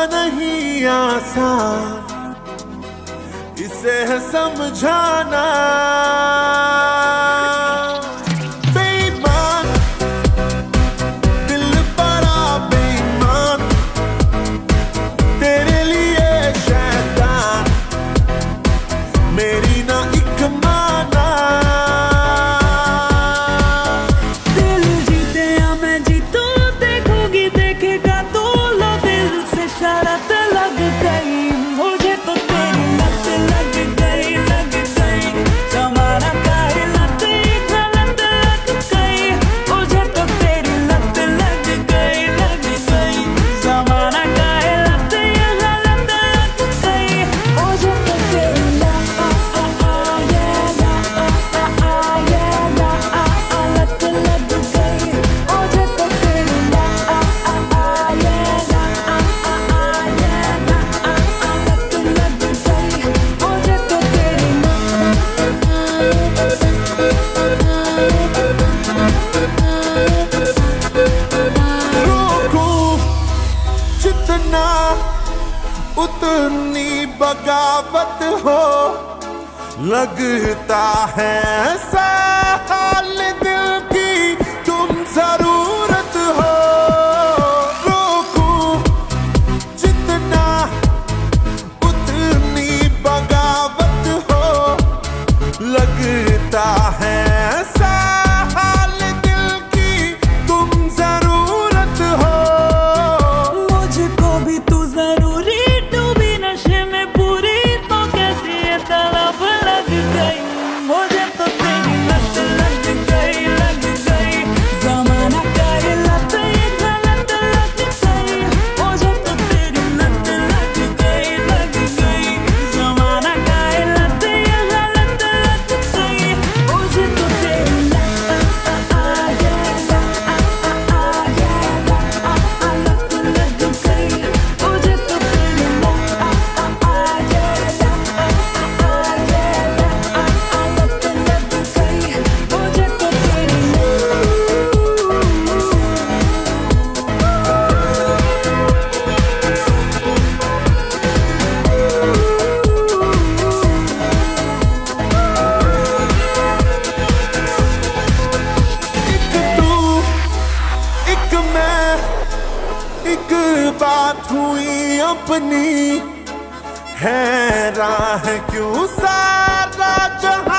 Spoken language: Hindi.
नहीं आसान इसे है समझाना। बेईमान दिल बड़ा बेईमान, तेरे लिए शैतान मेरी ना एक माना। दिल जीते या मैं जीतूं, देखूंगी देखेगा तू, लो दिल से शरत लग गई मुझे तो तेरी लत लग गई, लग गई जमाना का ही लत, गलत लग गई मुझे तो तेरी लत लग गई, लग गई जमाना का ही लत, गलत लग गई मुझे तो तेरी लत लग गई, मुझे तो तेरी रोकूं जितना उतनी बगावत हो, लगता है साल दिल की तुम जरूरत हो। रोकूं जितना उतनी बगावत हो, लगता है साल दिल की तुम जरूरत हो। मुझको भी तू जरूरी, डूबी नशे में पूरी, तो कैसी ये तलब लग गई मुझे तो तेरी लत लग गई, लग गई जमाना का ये लत, ये गलत लग गई मुझे तो तेरी लत लग गई, लग गई जमाना का ये लत, ये गलत लग गई मुझे तो तेरी लत लग गई, मुझे तो तेरी एक तू एक मैं, एक बात हुई अपनी, हैरान है क्यों सारा जहां।